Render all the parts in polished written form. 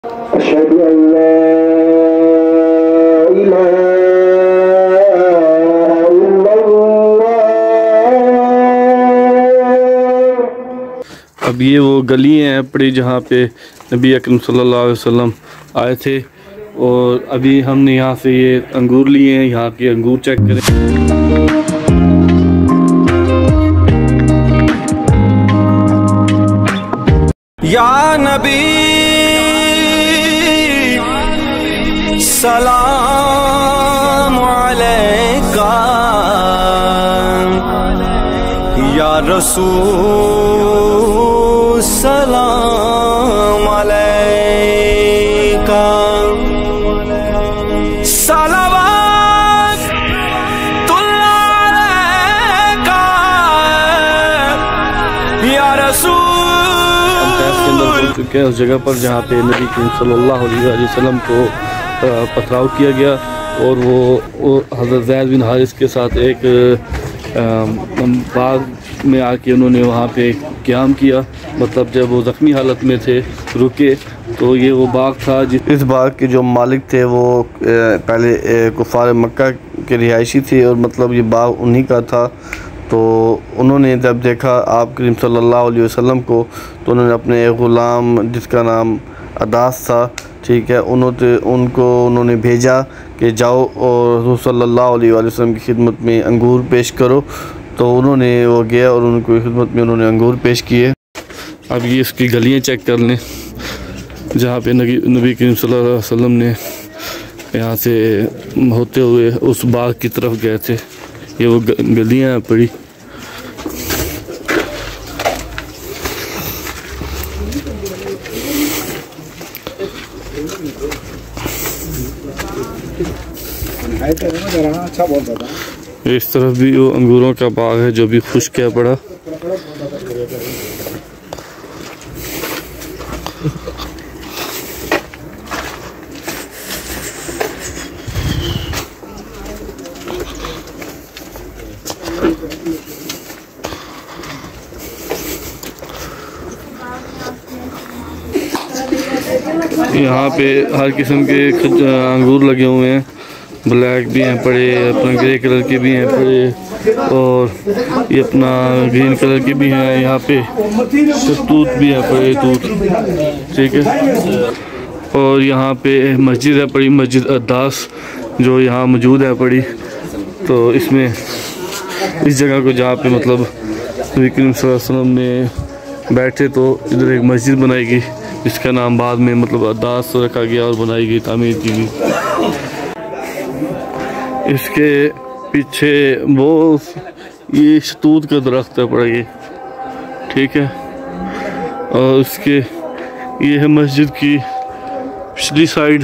अशहदु अल्ला इलाहा इल्लल्लाह। अब ये वो गली हैं पड़ी जहाँ पे नबी अकरम सल्लल्लाहु अलैहि वसल्लम आए थे, और अभी हमने यहाँ से ये अंगूर लिए हैं। यहाँ के अंगूर चेक करें। या नबी सलाम अलैका, या रसूल सलाम अलैका, सलावतुल्लाह अलैका या रसूल। चुके हैं उस जगह पर जहाँ पे नबी करीम सल्लल्लाहु अलैहि वसल्लम को पथराव किया गया, और वो हज़रत ज़ैद बिन हारिस के साथ एक बाग में आके उन्होंने वहाँ पे क़याम किया। मतलब जब वो ज़ख्मी हालत में थे रुके, तो ये वो बाग था। इस बाग के जो मालिक थे वो पहले कुफ़ार मक्का के रिहायशी थे, और मतलब ये बाग उन्हीं का था। तो उन्होंने जब देखा आप करीम सल्लल्लाहु अलैहि वसल्लम को, तो उन्होंने अपने एक ग़ुलाम जिसका नाम अदास था, ठीक है, उन्होंने भेजा कि जाओ और हुज़ूर सल्लल्लाहु अलैहि वसल्लम की खिदमत में अंगूर पेश करो। तो उन्होंने वो गया और उनकी खिदमत में उन्होंने अंगूर पेश किए। अब ये इसकी गलियाँ चेक कर लें जहाँ पे नबी करीम सल्लल्लाहु अलैहि वसल्लम ने यहाँ से होते हुए उस बाग की तरफ गए थे। ये वो गलियाँ पड़ी। इस तरफ भी वो अंगूरों का बाग है जो भी खुश्क है पड़ा। यहाँ पे हर किस्म के अंगूर लगे हुए हैं। ब्लैक भी हैं पड़े, अपना ग्रे कलर के भी हैं पड़े, और ये अपना ग्रीन कलर के भी हैं। यहाँ पे तूत भी है पड़े, तूत, ठीक है। और यहाँ पे मस्जिद है पड़ी, मस्जिद अद्दास, जो यहाँ मौजूद है पड़ी। तो इसमें इस जगह को जहाँ पे मतलब नबी करीम सल्लल्लाहु अलैहि वसल्लम ने बैठे, तो इधर एक मस्जिद बनाई गई जिसका नाम बाद में मतलब अद्दास रखा गया और बनाई गई, तामीर की गई। इसके पीछे वो ये शतूत का दरख्त है पड़ा ये, ठीक है। और उसके ये है मस्जिद की पिछली साइड,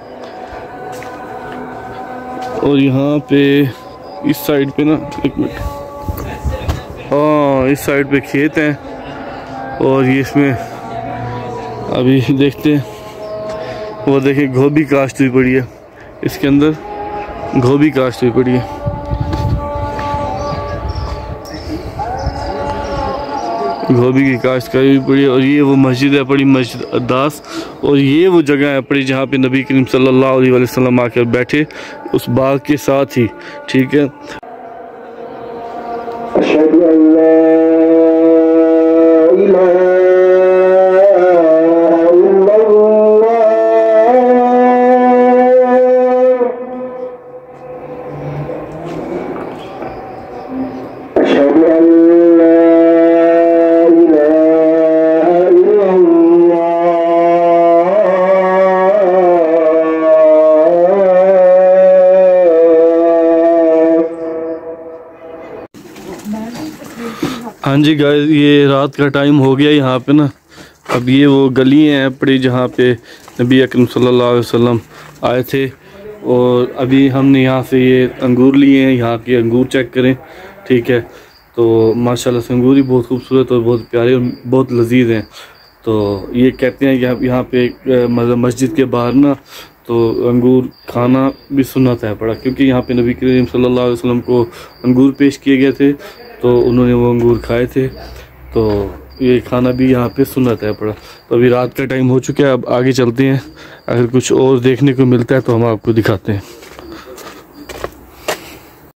और यहाँ पे इस साइड पे ना, एक मिनट, हाँ इस साइड पे खेत हैं, और ये इसमें अभी देखते हैं। वो देखिए गोभी काश्त हुई पड़ी है, इसके अंदर गोभी काश्त हुई पड़ी है। गोभी की काश्त करी हुई पड़ी है। और ये वो मस्जिद है पड़ी, मस्जिद अद्दास, और ये वो जगह है पड़ी जहाँ पे नबी करीम सल्लल्लाहु अलैहि वसल्लम आकर बैठे उस बाग के साथ ही, ठीक है। अशहदु अल्ला इलाहा हाँ जी गाइस, ये रात का टाइम हो गया यहाँ पे ना। अब ये वो गली हैं पड़ी जहाँ पे नबी अकरम सल्लल्लाहु अलैहि वसल्लम आए थे, और अभी हमने यहाँ से ये अंगूर लिए हैं। यहाँ के अंगूर चेक करें, ठीक है। तो माशाल्लाह से अंगूर ही बहुत खूबसूरत और बहुत प्यारे और बहुत लजीज हैं। तो ये कहते हैं कि यहाँ पे मतलब मस्जिद के बाहर ना तो अंगूर खाना भी सुन्नत है पड़ा, क्योंकि यहाँ पे नबी करीम सल्लल्लाहु अलैहि वसल्लम को अंगूर पेश किए गए थे, तो उन्होंने वो अंगूर खाए थे। तो ये खाना भी यहाँ पे सुन्नत है पड़ा। तो अभी रात का टाइम हो चुका है, अब आगे चलते हैं, अगर कुछ और देखने को मिलता है तो हम आपको दिखाते हैं।